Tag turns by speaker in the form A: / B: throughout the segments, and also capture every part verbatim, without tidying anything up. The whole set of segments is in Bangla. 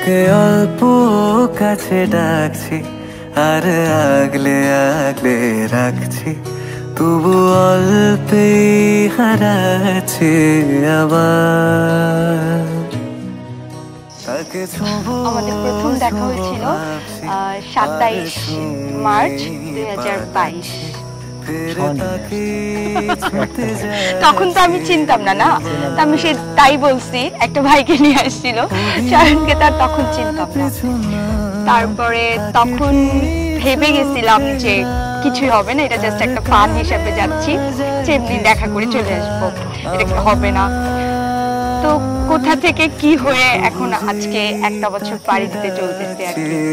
A: তাকে অল্প কাছে ডাকছি আর আগলে আগলে রাখছি, তবু অল্পে হারাচ্ছি আবার।
B: আমাদের প্রথম দেখা হয়েছিল সাতাইশ মার্চ দুই হাজার বাইশ। তখন তো আমি চিনতাম না না তো আমি সে তাই বলছি একটা ভাইকে নিয়ে আসছিল, শায়নকে তার তখন চিনতাম না। তারপরে তখন ভেবে গেছিলাম যে কিছুই হবে না, এটা জাস্ট একটা ফান হিসাবে যাচ্ছি, যেমনি দেখা করে চলে আসবো, এটা হবে না। তো কোথা থেকে কি হয়ে এখন আজকে একটা বছর পাড়ি দিতে চলতেছে আর কি।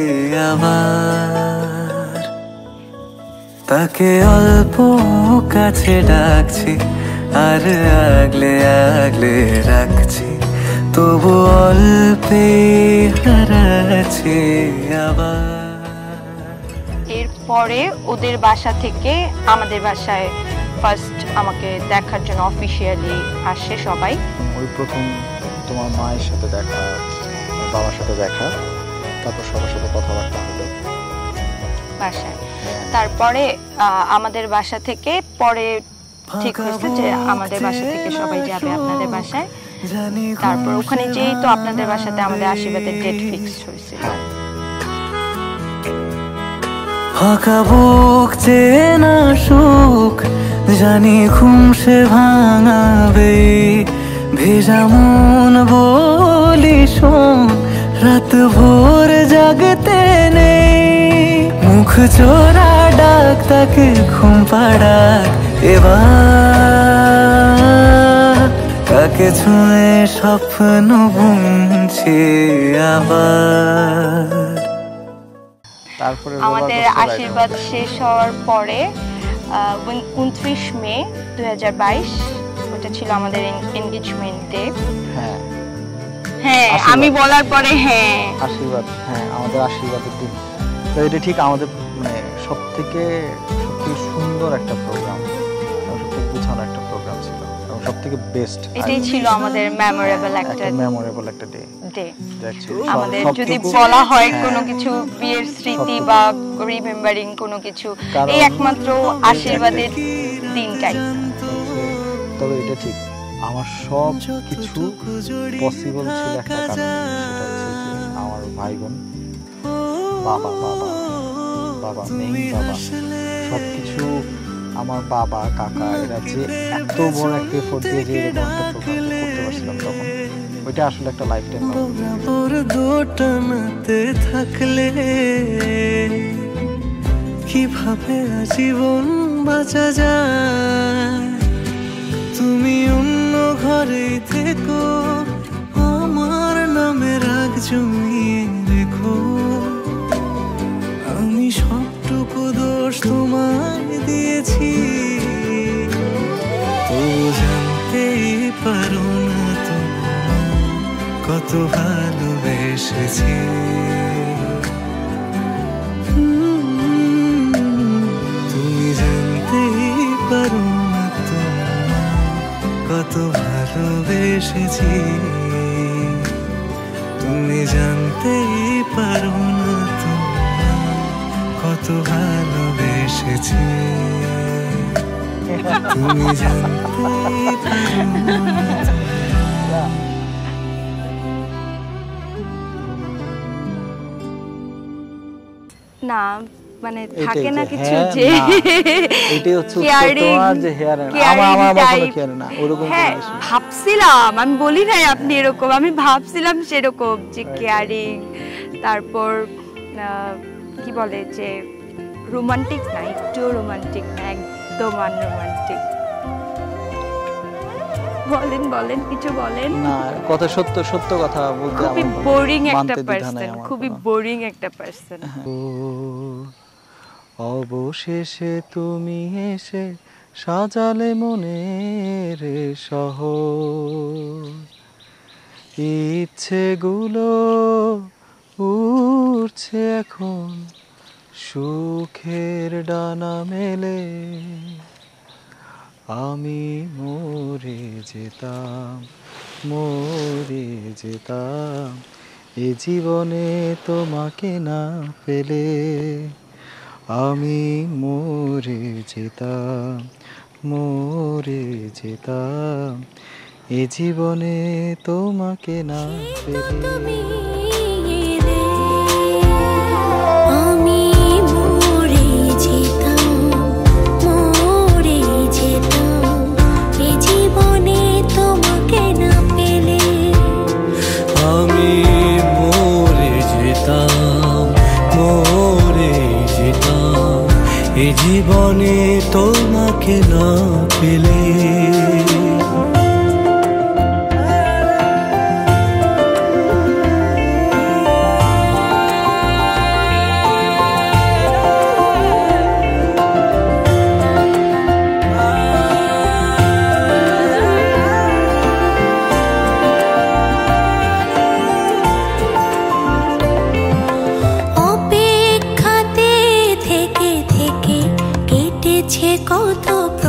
A: তাকে অল্প কাছে ডাকছি আর আগলে আগলে রাখছি, তবু অল্পে হারাচ্ছি আবার।
B: এরপরে ওদের বাসা থেকে আমাদের বাসায় ফার্স্ট আমাকে দেখার জন্য অফিসিয়ালি আসে সবাই।
C: ওই প্রথম তোমার মায়ের সাথে দেখা, বাবার সাথে দেখা, তারপর সবার সাথে কথাবার্তা হলো
B: বাসায়। তারপরে আমাদের বাসা থেকে পরে ঠিক হয়েছে যে আমাদের বাসা থেকে সবাই যাবে আপনাদের বাসায়। তারপর ওখানে যেই তো আপনাদের বাসাতে আমাদের আশীর্বাদের ডেট ফিক্সড হয়েছিল।
A: ফাঁকা বুক চেনা সুখ জানি ঘুম সে ভাঙাবে, ভেজা মন বলি শোন রাত ভোর জাগতে নেই, মুখ চোরা ডাক তাকে ঘুম পাড়াক এবার, তাকে ছুঁয়ে স্বপ্ন বুনছি আবার।
C: তারপরে
B: আমাদের আশীর্বাদ শেষ হওয়ার পরে উনত্রিশ মে দুই হাজার বাইশ ওটা ছিল আমাদের এনগেজমেন্ট ডে।
C: হ্যাঁ
B: হ্যাঁ আমি বলার পরে হ্যাঁ
C: আশীর্বাদ, হ্যাঁ আমাদের আশীর্বাদের দিন। তো এটা ঠিক আমাদের মানে সব থেকে সবথেকে সুন্দর একটা প্রোগ্রাম, সবথেকে গুছানো একটা প্রোগ্রাম ছিল এবং সব থেকে বেস্ট।
B: এটাই ছিল আমাদের মেমোরেবল একটা
C: মেমোরেবল একটা ডে
B: ডে আমাদের। যদি বলা হয় কোনো কিছু বিয়ের স্মৃতি বা রিমেম্বারিং কোনো কিছু, এই একমাত্র আশীর্বাদের দিনটাই।
C: তবে এটা ঠিক আমার সব কিছু পসিবল ছিল একটা কারণে, সেটা হচ্ছে যে আমার ভাই বোন, বাবা বাবা বাবা মেয়ে বাবা সব কিছু, আমার বাবা কাকা এরা যে এত বড় একটা এফোর্ট দিয়ে যে এরকম একটা প্রোগ্রাম করতে পারছিলাম তখন, ওইটা আসলে একটা লাইফ টাইম।
A: দোটানাতে থাকলে কিভাবে আজীবন বাঁচা যায়, তুমি অন্য ঘরে থেকো আমার নামে রাগ জমিয়ে রেখো, আমি সবটুকু দোষ তোমায় দিয়েছি, তো জানতেই পারো না কত ভালোবেসেছি, তুমি জানতেই পারো না তো কত ভালোবেসেছি, তুমি জানতেই পারো না তো কত ভালোবেসেছি, তুমি জানতেই পারো না।
B: না মানে থাকে না কিছু যে
C: এটাই হচ্ছে তোমার যে হেয়ার আমার আমার মতো কেন না ওরকম।
B: হ্যাঁ ভাবছিলাম, আমি বলি নাই আপনি এরকম, আমি ভাবছিলাম সেরকম যে কেয়ারিং, তারপর কি বলে যে রোমান্টিক না, একটু রোমান্টিক না, একদম আনরোমান্টিক। বলেন বলেন কিছু বলেন
C: না, কথা সত্য সত্য কথা বলতে
B: খুবই বোরিং একটা পারসন, খুবই বোরিং একটা পারসন।
C: অবশেষে তুমি এসে সাজালে মনের শহর, ইচ্ছেগুলো উড়ছে এখন সুখের ডানা মেলে, আমি মরে যেতাম মরে যেতাম এ জীবনে তোমাকে না পেলে আমি মরে যেতাম, মরে যেতাম। এ জীবনে তোমাকে না পেলে
D: আমি মরে যেতাম, মরে যেতাম। এ জীবনে তোমাকে না পেলে
A: আমি মরে যেতাম, মরে যেতাম। এ জীবনে তোমাকে না পেলে
D: অপেক্ষাতে থেকে থেকে কেটেছে কত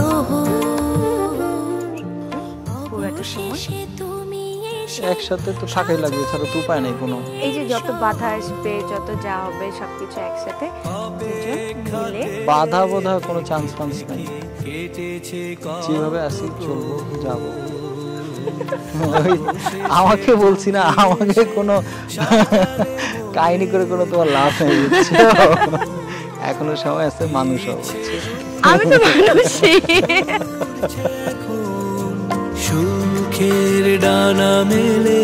D: অবশেষে তুমি এসে
C: একসাথে তো থাকাই লাগবে, ছাড়া তো উপায় নেই কোনো।
B: এই যে যত বাধা আসবে, যত যা হবে সবকিছু একসাথে মিলে
C: বাধা বোধা কোনো চান্স ফান্স নাই, যেভাবে আসি চলবো, যাবো। ওই আমাকে বলছি না, আমাকে কোনো কাহিনী করে কোনো তোমার লাভ নেই, বুঝছো? এখনো সময় আছে, মানুষ হচ্ছে।
B: আমি তো মানুষই।
A: সুখের ডানা মেলে